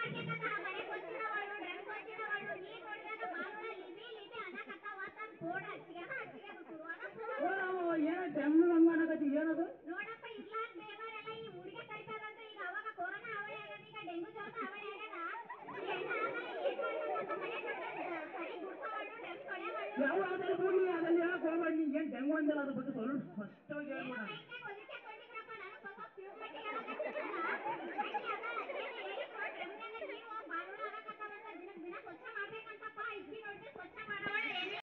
ಮಾಡ್ಬೇಕಂತ ಮನೆ ಕೊಚ್ಚಿಡವಳು ಡ್ರಮ್ ಕೊಚ್ಚಿಡವಳು ನೀರ್ ನೋಡಿದಾಗ ಬಾತ್ರ ಲಿಬಿ ಲಿಬಿ ಅನ್ನಕತ್ತಾವ ಅಂತ ಬೋರ್ಡ್ ಹಚ್ಚಿಗೆ ಶುರುವಾದ ಏನೋ ಡ್ರಮ್ ಅನ್ನಕತ್ತಿ ಏನದು ನೋಡಪ್ಪ ಇರ್ಲಾರ್ದ ಬೇಮಾರೆಲ್ಲ ಈ ಹುಡುಗಿ ಕಡಿತದಂತ ಈಗ ಅವಾಗ ಕೊರೋನಾ ಅವಳಿ ಆಗ್ಯದ ಈಗ ಡೆಂಗು ಜ್ವರದ ಅವಳಿ ಆಗ್ಯದ ಈ ಹೆಣ್ಣು ಆಗಲ್ಲ ಏನ್ ಮಾಡ್ಬೇಕಂತ ಮನೆ ಸರಿ ಗುಡ್ಸವಳು ಡ್ರಮ್ ತೊಳೆವಳು ಯಾವ ಅದಲ್ಲಿ ಹೋಗಿ ಅದನ್ನ ಹೇಳಕ್ ಹೋಗ್ಬೇಡಿ ನೀ ಏನ್ ಡೆಂಗು ಅಂದಲ್ಲ ಅದ್ರ ಬಗ್ಗೆ ಸ್ವಲ್ಪ ಸ್ಪಷ್ಟವಾಗಿ ಹೇಳ್ಬೇಡ